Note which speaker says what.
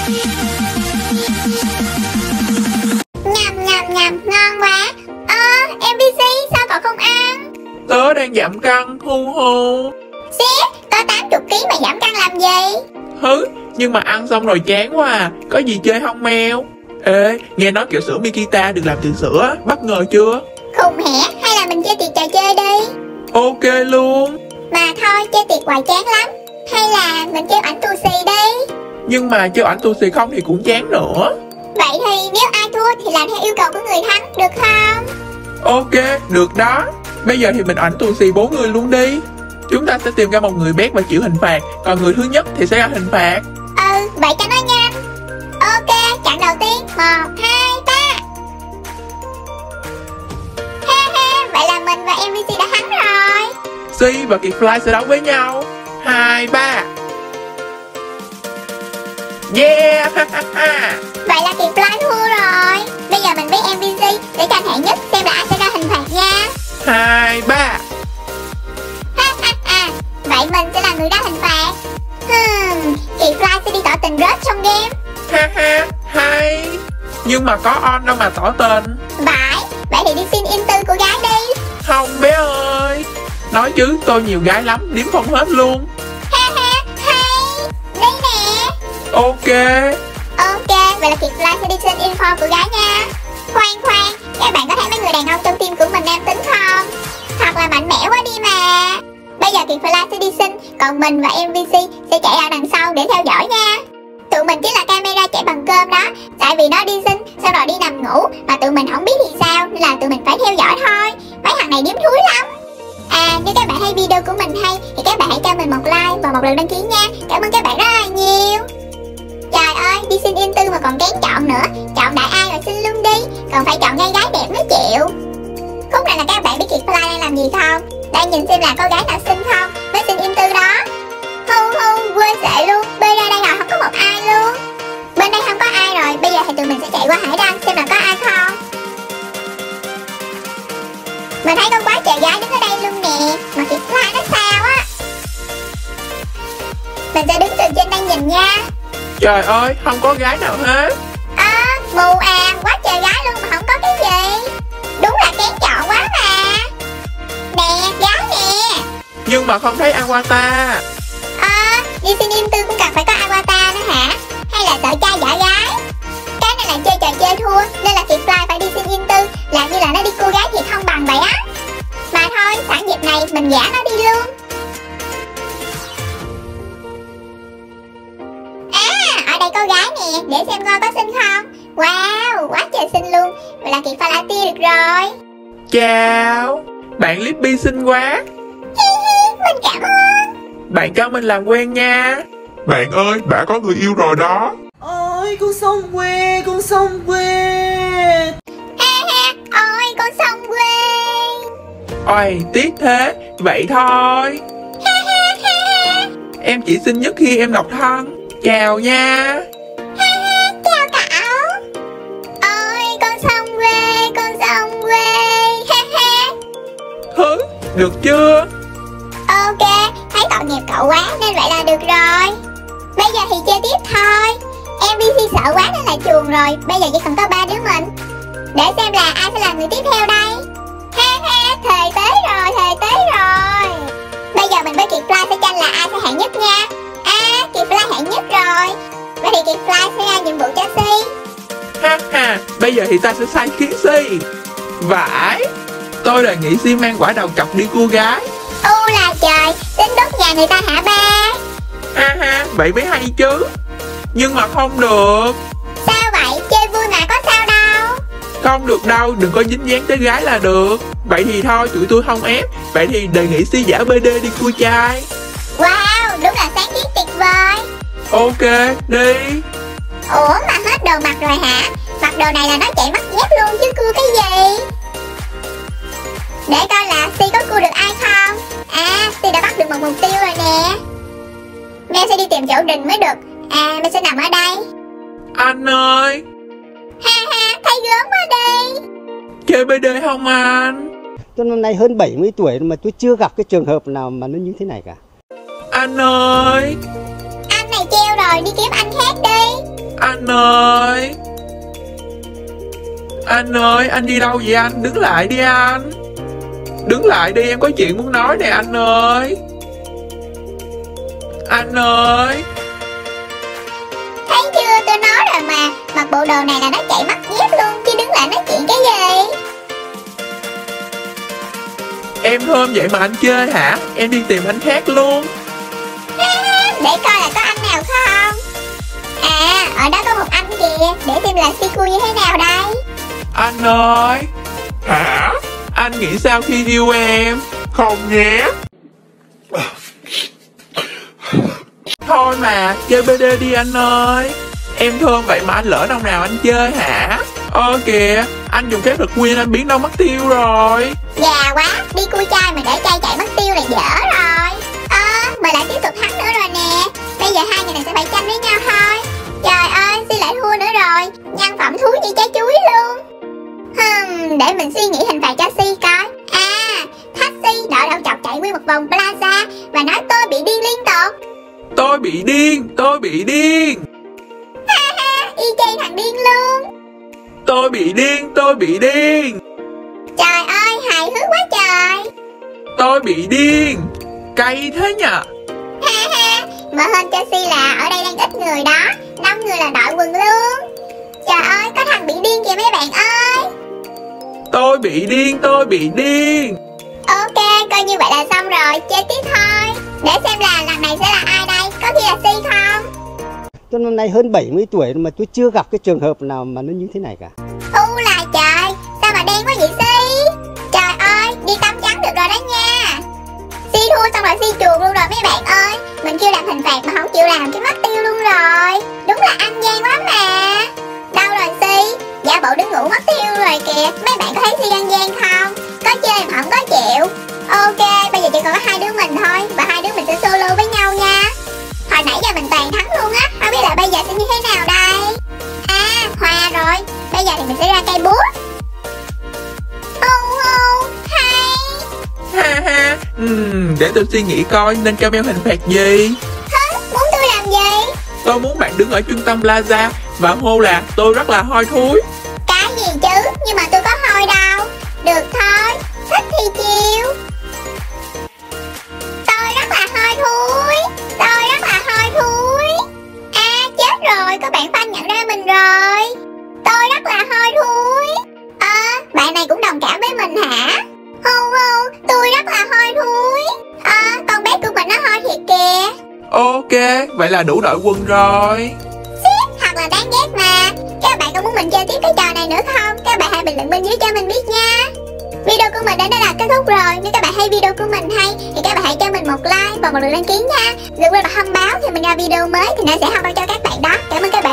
Speaker 1: Nhầm nhầm nhầm, ngon quá. MVC sao cậu không ăn?
Speaker 2: Tớ đang giảm cân, hu hu.
Speaker 1: Xía, có 80kg mà giảm cân làm gì?
Speaker 2: Hứ, nhưng mà ăn xong rồi chán quá à. Có gì chơi không mèo? Ê, nghe nói kẹo sữa Mikita được làm từ sữa, bất ngờ chưa?
Speaker 1: Khùng hẻ, hay là mình chơi tiệc trò chơi đi?
Speaker 2: Ok luôn.
Speaker 1: Mà thôi, chơi tiệc hoài chán lắm. Hay là mình chơi ảnh tù xì đi?
Speaker 2: Nhưng mà chơi ảnh tù xì không thì cũng chán nữa.
Speaker 1: Vậy thì nếu ai thua thì làm theo yêu cầu của người thắng, được không?
Speaker 2: Ok, được đó. Bây giờ thì mình ảnh tù xì 4 người luôn đi. Chúng ta sẽ tìm ra một người bét và chịu hình phạt. Còn người thứ nhất thì sẽ ra hình phạt.
Speaker 1: Vậy cho nó nhanh. Ok, chặng đầu tiên 1, 2, 3. Ha ha, vậy là mình và MVC đã thắng rồi.
Speaker 2: Si và Kiệt Fly sẽ đấu với nhau. 2, 3. Yeah.
Speaker 1: Vậy là Kiệt Fly thua rồi. Bây giờ mình với MVC để tranh hạng nhất xem là ai sẽ ra hình phạt nha.
Speaker 2: 2, 3.
Speaker 1: Vậy mình sẽ là người ra hình phạt. Kiệt Fly sẽ đi tỏ tình rớt trong game.
Speaker 2: Ha ha, hay. Nhưng mà có on đâu mà tỏ tình.
Speaker 1: Vậy thì đi xin in tư của gái đi.
Speaker 2: Không bé ơi. Nói chứ tôi nhiều gái lắm, đếm không hết luôn.
Speaker 1: Ha ha, hay. Đây nè.
Speaker 2: Ok,
Speaker 1: vậy là Kiệt Fly sẽ đi xin info của gái nha. Khoan, các bạn có thấy mấy người đàn ông trong team của mình nam tính không? Thật là mạnh mẽ quá đi mà. Bây giờ Kiệt Fly sẽ đi xin, còn mình và MVC sẽ chạy ra đằng sau để theo dõi nha. Tụi mình chính là camera chạy bằng cơm đó. Tại vì nó đi xin, sau rồi đi nằm ngủ, mà tụi mình không biết thì sao, nên là tụi mình phải theo dõi thôi. Mấy thằng này điếm thúi lắm. Nếu các bạn thấy video của mình hay thì các bạn hãy cho mình một like và một lượt đăng ký nha. Cảm ơn các bạn rất là nhiều. Trời ơi, đi xin in tư mà còn kén chọn nữa. Chọn đại ai rồi xin luôn đi. Còn phải chọn ngay gái đẹp mới chịu. Khúc này là các bạn biết Kiệt Fly đang làm gì không? Đang nhìn xem là có gái nào xinh không mới xin in tư đó. Hu, quên sệ luôn. Bên ra đây rồi không có một ai luôn. Bên đây không có ai rồi. Bây giờ thì tụi mình sẽ chạy qua hải đăng xem là có ai không. Mình thấy có quá trời gái đứng ở đây luôn nè. Mà Kiệt Fly nó sao á. Mình sẽ đứng từ trên đây nhìn nha.
Speaker 2: trời ơi, không có gái nào hết.
Speaker 1: Mù quá trời gái luôn mà không có cái gì. Đúng là kén chọn quá mà. Nè, gái nè.
Speaker 2: Nhưng mà không thấy avatar.
Speaker 1: Đi xin in tư cũng cần phải có avatar nữa hả? Hay là sợ trai giả gái? Cái này là chơi trò chơi thua, nên là Kiệt Fly phải đi xin in tư. Làm như là nó đi cua gái thì không bằng vậy á. Mà thôi, sẵn dịp này mình giả nó đi luôn. Ở đây có gái nè, để xem coi có xinh không. Wow, quá trời xinh luôn. Vậy là Kiệt Fly tia được rồi.
Speaker 2: Chào. Bạn Lippy xinh quá.
Speaker 1: Mình cảm ơn.
Speaker 2: Bạn cho mình làm quen nha.
Speaker 3: Bạn ơi, đã có người yêu rồi đó.
Speaker 4: Ôi, con sông quê, con sông quê.
Speaker 1: Ôi, con sông quê.
Speaker 2: Ôi, tiếc thế. Vậy thôi. Em chỉ xinh nhất khi em độc thân. Chào nha.
Speaker 1: Chào cậu. Ôi, con sông quê, con sông quê.
Speaker 2: Hứ, được chưa?
Speaker 1: Ok, thấy tội nghiệp cậu quá nên vậy là được rồi. Bây giờ thì chơi tiếp thôi. MVC sợ quá nên là chuồn rồi. Bây giờ chỉ còn có 3 đứa mình. Để xem là ai sẽ là người tiếp theo đây. Thời tới rồi. Bây giờ mình với Kiệt Fly sẽ tranh là ai sẽ hạng nhất nha. Kiệt Fly hạng nhất rồi. Vậy thì Kiệt Fly sẽ ra nhiệm vụ cho Si.
Speaker 2: Ha, bây giờ thì ta sẽ sai khiến Si. Vãi. Tôi đề nghị Si mang quả đầu chọc đi cua gái.
Speaker 1: Là trời, tính đốt nhà người ta hả ba?
Speaker 2: Ha, vậy mới hay chứ. Nhưng mà không được.
Speaker 1: Sao vậy? Chơi vui mà có sao đâu.
Speaker 2: Không được đâu, đừng có dính dáng tới gái là được. Vậy thì thôi, tụi tôi không ép. Vậy thì đề nghị Si giả BD đi cua trai.
Speaker 1: Wow, đúng là sáng kiến tuyệt vời.
Speaker 2: Ok, đi.
Speaker 1: Ủa mà hết đồ mặc rồi hả? Mặc đồ này là nó chạy mất dép luôn chứ cua cái gì? Để coi là Si có cua được ai không. Si đã bắt được một mục tiêu rồi nè. Mẹ sẽ đi tìm chỗ Đình mới được. Mẹ sẽ nằm ở đây.
Speaker 2: Anh ơi.
Speaker 1: Thấy gớm quá đi.
Speaker 2: Chơi BD không anh?
Speaker 5: Tôi năm nay hơn 70 tuổi mà tôi chưa gặp cái trường hợp nào mà nó như thế này cả.
Speaker 2: Anh ơi.
Speaker 1: Anh này treo rồi, đi kiếm anh khác đi.
Speaker 2: Anh ơi! Anh ơi, anh đi đâu vậy anh? Đứng lại đi anh! Đứng lại đi, em có chuyện muốn nói nè anh ơi! Anh ơi!
Speaker 1: Thấy chưa, tôi nói rồi mà. Mặc bộ đồ này là nó chạy mất dép luôn, chứ đứng lại nói chuyện cái gì.
Speaker 2: Em thơm vậy mà anh chơi hả? Em đi tìm anh khác luôn.
Speaker 1: Để coi là có anh nào không. À, ở đó có một anh kìa. Để xem là Siku như thế nào đây.
Speaker 2: Anh ơi!
Speaker 3: Hả?
Speaker 2: Anh nghĩ sao khi yêu em?
Speaker 3: Không nhé.
Speaker 2: Thôi mà, chơi BD đi anh ơi. Em thơm vậy mà anh lỡ năm nào anh chơi hả? Kìa, anh dùng phép lực nguyên anh biến đâu mất tiêu rồi.
Speaker 1: Già quá, đi cua chai mà để chai chạy mất tiêu là dở rồi. Mình lại tiếp tục thắng nữa rồi nè. Bây giờ hai người này sẽ phải tranh với nhau thôi. Trời ơi, Si lại thua nữa rồi. Nhân phẩm thúi như trái chuối luôn. Để mình suy nghĩ hình phạt cho Si coi. Taxi đợi đầu chọc chạy nguyên một vòng plaza và nói tôi bị điên liên tục.
Speaker 2: Tôi bị điên, tôi bị điên.
Speaker 1: Y chang thằng điên luôn.
Speaker 2: Tôi bị điên, tôi bị điên.
Speaker 1: Trời ơi, hài hước quá trời.
Speaker 2: Tôi bị điên. Cay thế nhờ.
Speaker 1: Mà hên cho Si là ở đây đang ít người đó. 5 người là đội quần luôn. Trời ơi, có thằng bị điên kìa mấy bạn ơi.
Speaker 2: Tôi bị điên, tôi bị điên.
Speaker 1: Ok, coi như vậy là xong rồi, chơi tiếp thôi. Để xem là lần này sẽ là ai đây, có khi là Si không?
Speaker 5: Tôi năm nay hơn 70 tuổi mà tôi chưa gặp cái trường hợp nào mà nó như thế này cả.
Speaker 1: Thu là trời, sao mà đen quá vậy Si? Trời ơi, đi tắm trắng được rồi đó nha. Si thua xong rồi Si chuồn luôn rồi mấy bạn ơi. Mình kêu làm hình phạt mà không chịu làm cái mất tiêu luôn rồi. Đúng là ăn gian quá mà. Đâu rồi Si? Giả bộ đứng ngủ mất tiêu rồi kìa. Mấy bạn có thấy Si ăn gian không? Có chơi mà không có chịu. Ok, bây giờ chỉ còn có hai đứa mình thôi. Và hai đứa mình sẽ solo với nhau nha. Hồi nãy giờ mình toàn thắng luôn á. Không biết là bây giờ sẽ như thế nào đây. Hòa rồi. Bây giờ thì mình sẽ ra cây bút. Hay.
Speaker 2: Ha ha. Để tôi suy nghĩ coi nên cho em hình phạt gì.
Speaker 1: Muốn tôi làm gì?
Speaker 2: Tôi muốn bạn đứng ở trung tâm plaza và hô là tôi rất là hôi thối.
Speaker 1: Cái gì chứ? Nhưng mà tôi có hôi đâu. Được thôi, thích thì chiều. Tôi rất là hôi thối. Tôi rất là hôi thối. Chết rồi, có bạn fan nhận ra mình rồi. Tôi rất là hôi thối. Bạn này cũng đồng cảm với mình hả? Tôi rất là hôi thối. Con bé của mình nó hôi thiệt kìa.
Speaker 2: Ok, vậy là đủ đội quân rồi.
Speaker 1: Thật là đáng ghét mà. Các bạn có muốn mình chơi tiếp cái trò này nữa không? Các bạn hãy bình luận bên dưới cho mình biết nha. Video của mình đến đây là kết thúc rồi. Nếu các bạn thấy video của mình hay thì các bạn hãy cho mình một like và một lượt đăng ký nha. Đừng quên bật thông báo khi mình ra video mới thì nó sẽ thông báo cho các bạn đó. Cảm ơn các bạn.